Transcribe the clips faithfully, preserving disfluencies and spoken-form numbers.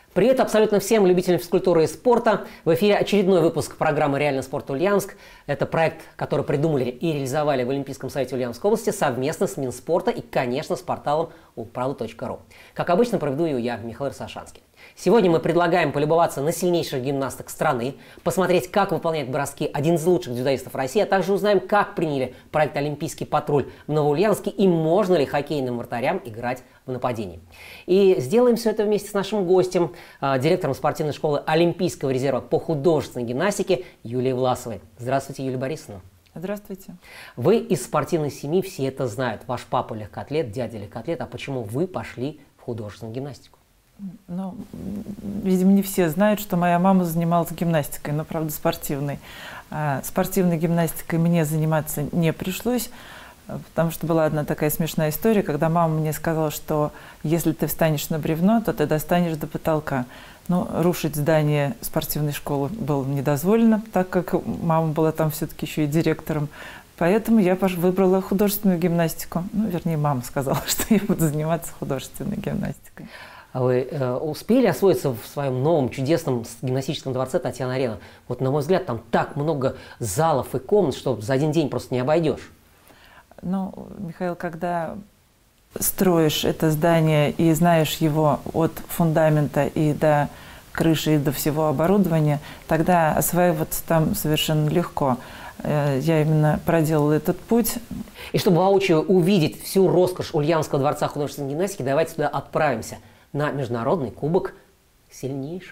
Привет абсолютно всем любителям физкультуры и спорта. В эфире очередной выпуск программы «Реальный спорт Ульяновск». Это проект, который придумали и реализовали в Олимпийском совете Ульяновской области совместно с Минспорта и, конечно, с порталом улправда точка ру. Как обычно, проведу ее я, Михаил Сашанский. Сегодня мы предлагаем полюбоваться на сильнейших гимнасток страны, посмотреть, как выполняет броски один из лучших дзюдоистов России, а также узнаем, как приняли проект «Олимпийский патруль» в Новоульяновске и можно ли хоккейным вратарям играть в нападении. И сделаем все это вместе с нашим гостем, директором спортивной школы Олимпийского резерва по художественной гимнастике Юлией Власовой. Здравствуйте, Юлия Борисовна. Здравствуйте. Вы из спортивной семьи, все это знают. Ваш папа легкоатлет, дядя легкоатлет. А почему вы пошли в художественную гимнастику? Ну, видимо, не все знают, что моя мама занималась гимнастикой, но, правда, спортивной. А спортивной гимнастикой мне заниматься не пришлось, потому что была одна такая смешная история, когда мама мне сказала, что если ты встанешь на бревно, то ты достанешь до потолка. Но рушить здание спортивной школы было недозволено, так как мама была там все-таки еще и директором. Поэтому я выбрала художественную гимнастику. Ну, вернее, мама сказала, что я буду заниматься художественной гимнастикой. А вы э, успели освоиться в своем новом чудесном гимнастическом дворце Татьяна-Арена? Вот, на мой взгляд, там так много залов и комнат, что за один день просто не обойдешь. Ну, Михаил, когда строишь это здание и знаешь его от фундамента и до крыши, и до всего оборудования, тогда осваиваться там совершенно легко. Я именно проделала этот путь. И чтобы воочию увидеть всю роскошь Ульяновского дворца художественной гимнастики, давайте туда отправимся на международный кубок сильнейших.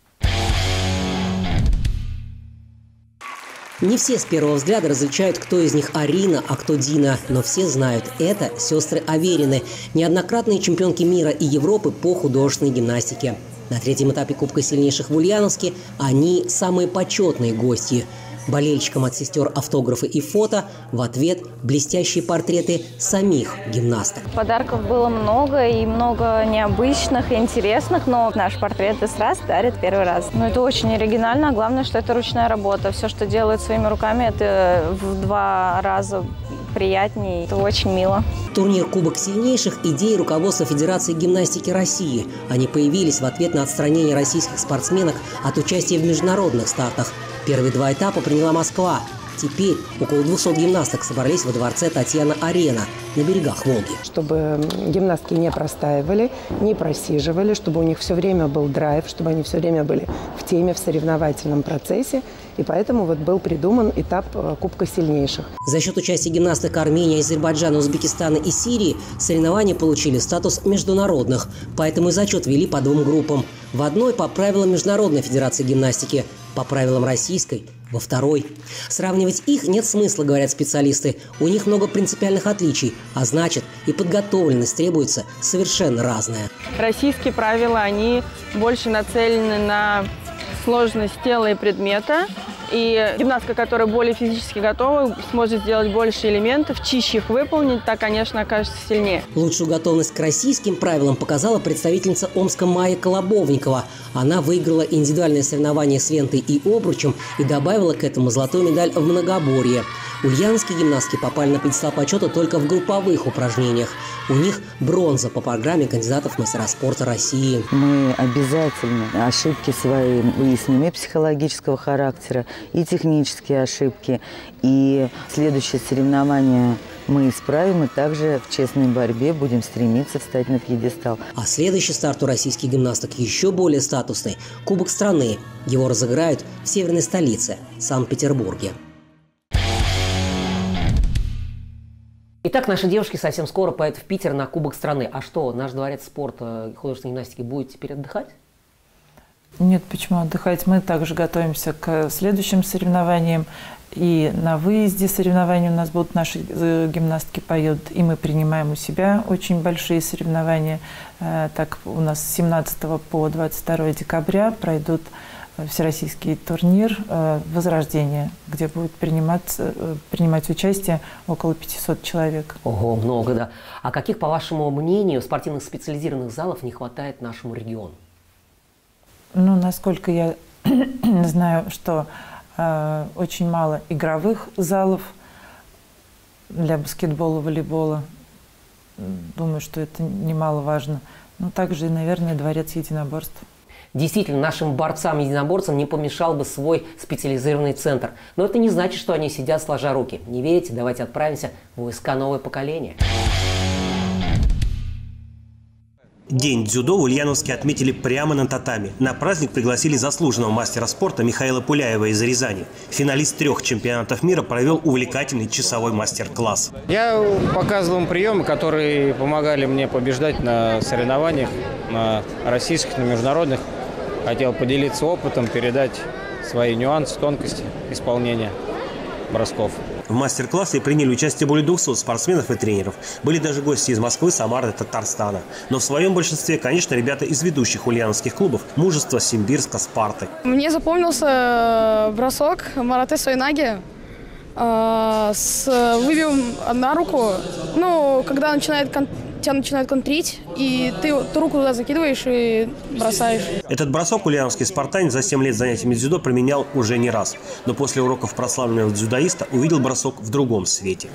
Не все с первого взгляда различают, кто из них Арина, а кто Дина. Но все знают, это сестры Аверины, неоднократные чемпионки мира и Европы по художественной гимнастике. На третьем этапе Кубка сильнейших в Ульяновске они самые почетные гости. Болельщикам от сестер автографы и фото, в ответ блестящие портреты самих гимнасток. Подарков было много, и много необычных и интересных, но наш портрет из раз дарит первый раз. Но это очень оригинально, главное, что это ручная работа. Все, что делают своими руками, это в два раза приятнее, это очень мило. Турнир «Кубок сильнейших» – идеи руководства Федерации гимнастики России. Они появились в ответ на отстранение российских спортсменок от участия в международных стартах. Первые два этапа приняла Москва. Теперь около двухсот гимнасток собрались во дворце Татьяна-Арена на берегах Волги. Чтобы гимнастки не простаивали, не просиживали, чтобы у них все время был драйв, чтобы они все время были в теме, в соревновательном процессе. И поэтому вот был придуман этап Кубка сильнейших. За счет участия гимнасток Армении, Азербайджана, Узбекистана и Сирии соревнования получили статус международных. Поэтому и зачет вели по двум группам. В одной по правилам Международной федерации гимнастики, по правилам российской во второй. Сравнивать их нет смысла, говорят специалисты. У них много принципиальных отличий, а значит и подготовленность требуется совершенно разная. Российские правила, они больше нацелены на сложность тела и предмета. И гимнастка, которая более физически готова, сможет сделать больше элементов, чище их выполнить, так, конечно, окажется сильнее. Лучшую готовность к российским правилам показала представительница Омска Майя Колобовникова. Она выиграла индивидуальное соревнование с лентой и обручем и добавила к этому золотую медаль в многоборье. Ульяновские гимнастки попали на пьедестал почета только в групповых упражнениях. У них бронза по программе кандидатов в мастера спорта России. Мы обязательно ошибки свои выясним и психологического характера, и технические ошибки. И следующее соревнование мы исправим, и также в честной борьбе будем стремиться встать на пьедестал. А следующий старт у российских гимнасток еще более статусный – Кубок страны. Его разыграют в северной столице – Санкт-Петербурге. Итак, наши девушки совсем скоро поедут в Питер на Кубок страны. А что, наш дворец спорта и художественной гимнастики будет теперь отдыхать? Нет, почему отдыхать? Мы также готовимся к следующим соревнованиям. И на выезде соревнований у нас будут наши гимнастки поедут. И мы принимаем у себя очень большие соревнования. Так у нас с семнадцатого по двадцать второе декабря пройдут всероссийский турнир «Возрождение», где будет принимать, принимать участие около пятисот человек. Ого, много, да. А каких, по вашему мнению, спортивных специализированных залов не хватает нашему региону? Ну, насколько я знаю, что э, очень мало игровых залов для баскетбола, волейбола. Думаю, что это немаловажно. Ну, также, наверное, дворец единоборств. Действительно, нашим борцам-единоборцам не помешал бы свой специализированный центр. Но это не значит, что они сидят сложа руки. Не верите? Давайте отправимся в войска новое поколение. День дзюдо в Ульяновске отметили прямо на татами. На праздник пригласили заслуженного мастера спорта Михаила Пуляева из Рязани. Финалист трех чемпионатов мира провел увлекательный часовой мастер-класс. Я показывал им приемы, которые помогали мне побеждать на соревнованиях, на российских, на международных. Хотел поделиться опытом, передать свои нюансы, тонкости исполнения бросков. В мастер-классе приняли участие более двухсот спортсменов и тренеров. Были даже гости из Москвы, Самары, Татарстана. Но в своем большинстве, конечно, ребята из ведущих ульяновских клубов «Мужество», «Симбирска», «Спарты». Мне запомнился бросок Мараты Сойнаги э, с выбивом на руку. Ну, когда начинает кон... тебя начинают контрить, и ты ту руку туда закидываешь и бросаешь. Этот бросок ульяновский спартанец за семь лет занятиями дзюдо применял уже не раз. Но после уроков прославленного дзюдоиста увидел бросок в другом свете.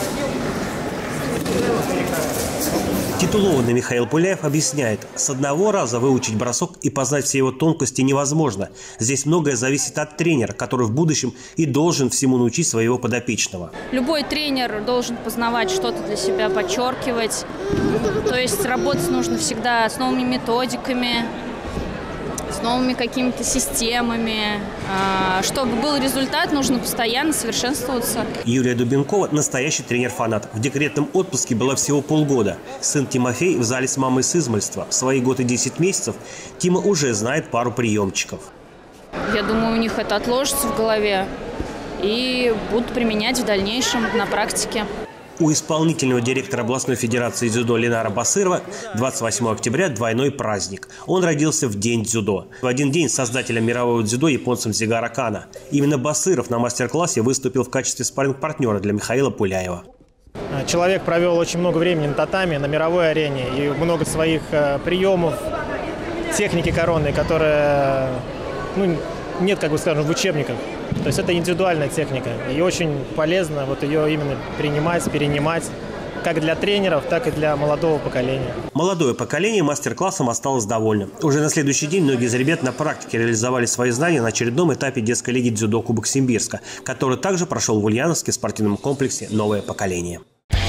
Титулованный Михаил Пуляев объясняет, с одного раза выучить бросок и познать все его тонкости невозможно. Здесь многое зависит от тренера, который в будущем и должен всему научить своего подопечного. Любой тренер должен познавать что-то для себя, подчеркивать. То есть работать нужно всегда с новыми методиками, с новыми какими-то системами. Чтобы был результат, нужно постоянно совершенствоваться. Юлия Дубенкова – настоящий тренер-фанат. В декретном отпуске была всего полгода. Сын Тимофей в зале с мамой с измольства. В свои год и десять месяцев Тима уже знает пару приемчиков. Я думаю, у них это отложится в голове и будут применять в дальнейшем на практике. У исполнительного директора областной федерации дзюдо Ленара Басырова двадцать восьмого октября двойной праздник. Он родился в день дзюдо. В один день с создателем мирового дзюдо японцем Зигара Кана. Именно Басыров на мастер-классе выступил в качестве спарринг-партнера для Михаила Пуляева. Человек провел очень много времени на татами, на мировой арене. И много своих э, приемов, техники коронной, которые ну, нет, как бы скажем, в учебниках. То есть это индивидуальная техника. И очень полезно вот ее именно принимать, перенимать. Как для тренеров, так и для молодого поколения. Молодое поколение мастер-классом осталось довольно. Уже на следующий день многие из ребят на практике реализовали свои знания на очередном этапе детской лиги дзюдо Кубок Симбирска, который также прошел в Ульяновске спортивном комплексе «Новое поколение».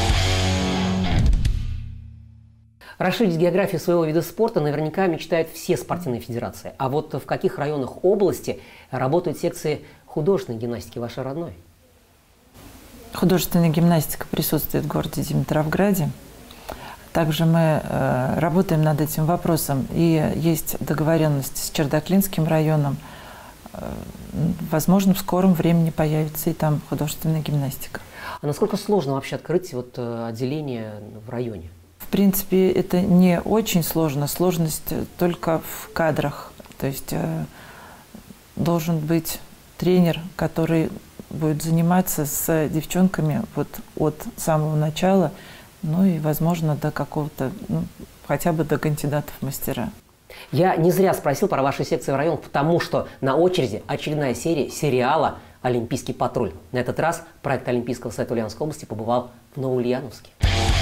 Расширить географию своего вида спорта наверняка мечтают все спортивные федерации. А вот в каких районах области работают секции художественной гимнастики вашей родной? Художественная гимнастика присутствует в городе Димитровграде. Также мы э, работаем над этим вопросом. И есть договоренность с Чердаклинским районом. Э, возможно, в скором времени появится и там художественная гимнастика. А насколько сложно вообще открыть вот, э, отделение в районе? В принципе, это не очень сложно. Сложность только в кадрах. То есть э, должен быть тренер, который будет заниматься с девчонками вот от самого начала, ну и, возможно, до какого-то, ну, хотя бы до кандидатов в мастера. Я не зря спросил про ваши секции в районах, потому что на очереди очередная серия сериала «Олимпийский патруль». На этот раз проект Олимпийского совета Ульяновской области побывал в Новоульяновске.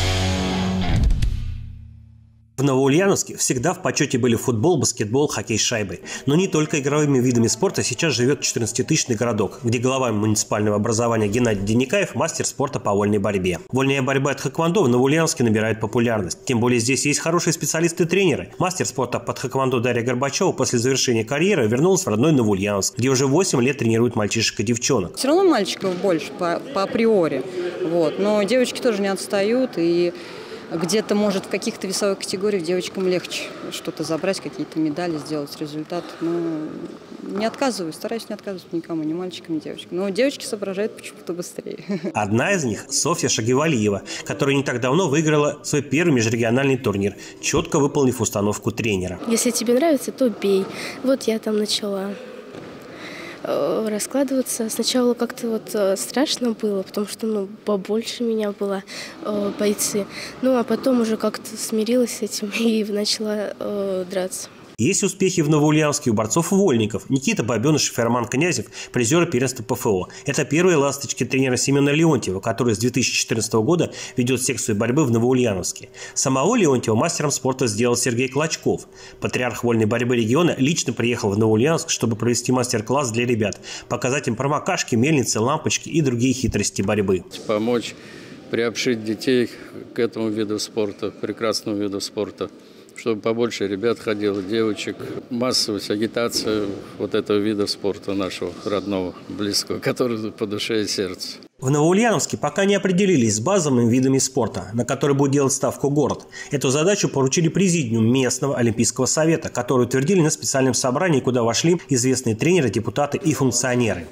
В Новоульяновске всегда в почете были футбол, баскетбол, хоккей с шайбой. Но не только игровыми видами спорта сейчас живет четырнадцатитысячный городок, где глава муниципального образования Геннадий Деникаев – мастер спорта по вольной борьбе. Вольная борьба от хэквондо в Новоульяновске набирает популярность. Тем более здесь есть хорошие специалисты-тренеры. Мастер спорта под хэквондо Дарья Горбачева после завершения карьеры вернулась в родной Новоульяновск, где уже восемь лет тренирует мальчишек и девчонок. Все равно мальчиков больше по, по априори, вот. Но девочки тоже не отстают, и где-то, может, в каких-то весовых категориях девочкам легче что-то забрать, какие-то медали, сделать результат. Но не отказываюсь, стараюсь не отказывать никому, ни мальчикам, ни девочкам. Но девочки соображают почему-то быстрее. Одна из них – Софья Шагивалиева, которая не так давно выиграла свой первый межрегиональный турнир, четко выполнив установку тренера. Если тебе нравится, то бей. Вот я там начала раскладываться. Сначала как-то вот страшно было, потому что ну, побольше меня было э, бойцы. Ну, а потом уже как-то смирилась с этим и начала э, драться. Есть успехи в Новоульяновске у борцов-вольников. Никита Бабеныш и Роман Князев – призеры первенства ПФО. Это первые ласточки тренера Семена Леонтьева, который с две тысячи четырнадцатого года ведет секцию борьбы в Новоульяновске. Самого Леонтьева мастером спорта сделал Сергей Клочков. Патриарх вольной борьбы региона лично приехал в Новоульяновск, чтобы провести мастер-класс для ребят, показать им промокашки, мельницы, лампочки и другие хитрости борьбы. Помочь приобщить детей к этому виду спорта, прекрасному виду спорта, чтобы побольше ребят ходило, девочек. Массовость, агитация вот этого вида спорта нашего родного, близкого, который по душе и сердцу. В Новоульяновске пока не определились с базовыми видами спорта, на который будет делать ставку город. Эту задачу поручили президиум местного Олимпийского совета, который утвердили на специальном собрании, куда вошли известные тренеры, депутаты и функционеры.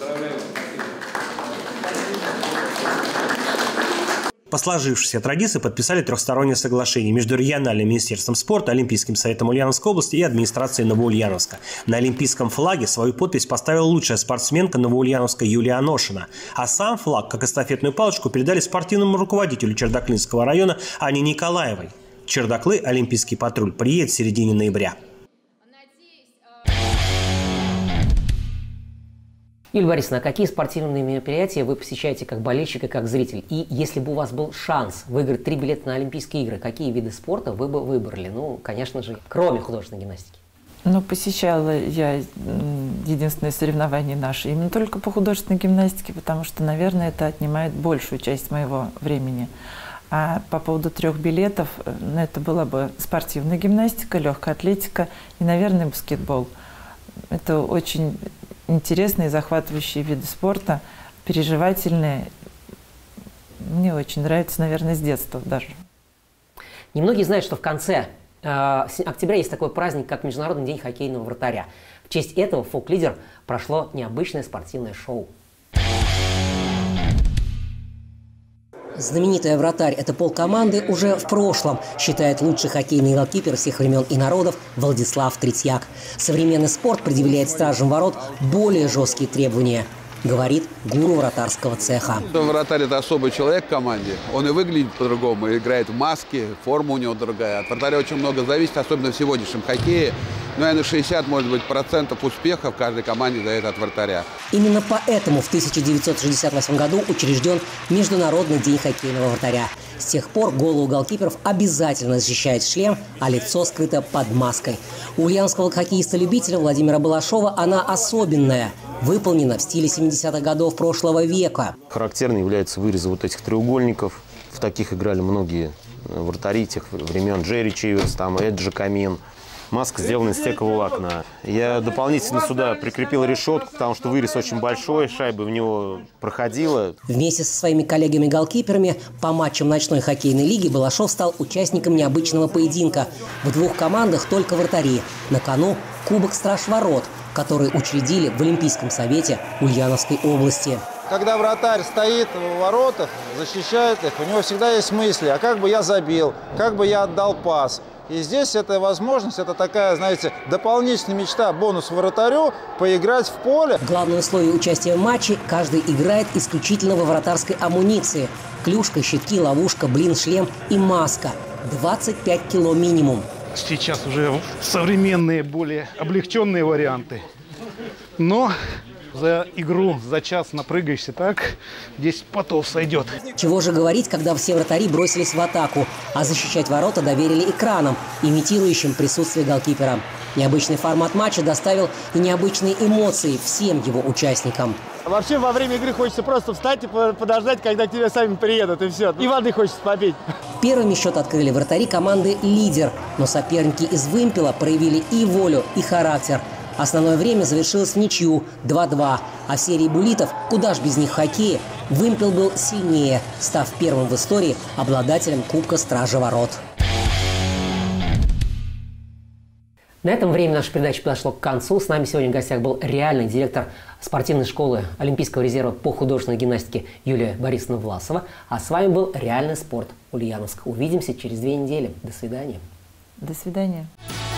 По сложившейся традиции подписали трехстороннее соглашение между региональным министерством спорта, Олимпийским советом Ульяновской области и администрацией Новоульяновска. На олимпийском флаге свою подпись поставила лучшая спортсменка Новоульяновска Юлия Аношина. А сам флаг, как эстафетную палочку, передали спортивному руководителю Чердаклинского района Ане Николаевой. В Чердаклы олимпийский патруль приедет в середине ноября. Юлия Борисовна, а какие спортивные мероприятия вы посещаете как болельщик и как зритель? И если бы у вас был шанс выиграть три билета на Олимпийские игры, какие виды спорта вы бы выбрали? Ну, конечно же, кроме художественной гимнастики. Ну, посещала я единственное соревнование наше именно только по художественной гимнастике, потому что, наверное, это отнимает большую часть моего времени. А по поводу трех билетов, ну, это была бы спортивная гимнастика, легкая атлетика и, наверное, баскетбол. Это очень интересные, захватывающие виды спорта, переживательные. Мне очень нравится, наверное, с детства даже. Немногие знают, что в конце э, октября есть такой праздник, как Международный день хоккейного вратаря. В честь этого в «Фолклидер» прошло необычное спортивное шоу. Знаменитая вратарь – это полкоманды уже в прошлом, считает лучший хоккейный голкипер всех времен и народов Владислав Третьяк. Современный спорт предъявляет стражам ворот более жесткие требования, говорит гуру вратарского цеха. Вратарь – это особый человек в команде. Он и выглядит по-другому, играет в маске, форма у него другая. От вратаря очень много зависит, особенно в сегодняшнем хоккее. Но, наверное, шестьдесят, может быть, процентов успеха в каждой команде зависит от вратаря. Именно поэтому в тысяча девятьсот шестьдесят восьмом году учрежден Международный день хоккейного вратаря. С тех пор голову голкиперов обязательно защищает шлем, а лицо скрыто под маской. У ульяновского хоккеиста-любителя Владимира Балашова она особенная, выполнена в стиле семидесятых годов прошлого века. Характерно является вырез вот этих треугольников. В таких играли многие вратари тех времен. Джерри Чиверс, там, Эджи Камин. Маска сделана из стеклового волокна. Я дополнительно сюда прикрепил решетку, потому что вырез очень большой, шайба в него проходила. Вместе со своими коллегами-голкиперами по матчам ночной хоккейной лиги Балашов стал участником необычного поединка. В двух командах только вратари. На кону Кубок Страж Ворот, который учредили в Олимпийском совете Ульяновской области. Когда вратарь стоит в воротах, защищает их, у него всегда есть мысли, а как бы я забил, как бы я отдал пас. И здесь эта возможность, это такая, знаете, дополнительная мечта, бонус вратарю, поиграть в поле. Главное условие участия в матче – каждый играет исключительно во вратарской амуниции. Клюшка, щитки, ловушка, блин, шлем и маска. двадцать пять кило минимум. Сейчас уже современные, более облегченные варианты. Но за игру за час напрыгаешься так, десять потов сойдет. Чего же говорить, когда все вратари бросились в атаку, а защищать ворота доверили экранам, имитирующим присутствие голкипера. Необычный формат матча доставил и необычные эмоции всем его участникам. Вообще во время игры хочется просто встать и подождать, когда к тебе сами приедут, и все. И воды хочется попить. Первыми счет открыли вратари команды «Лидер», но соперники из «Вымпела» проявили и волю, и характер. Основное время завершилось в ничью два-два, а в серии буллитов, куда ж без них в хоккее, «Вымпел» был сильнее, став первым в истории обладателем Кубка Стража Ворот. На этом время нашей передачи подошло к концу. С нами сегодня в гостях был реальный директор спортивной школы Олимпийского резерва по художественной гимнастике Юлия Борисовна Власова. А с вами был «Реальный спорт» Ульяновск. Увидимся через две недели. До свидания. До свидания.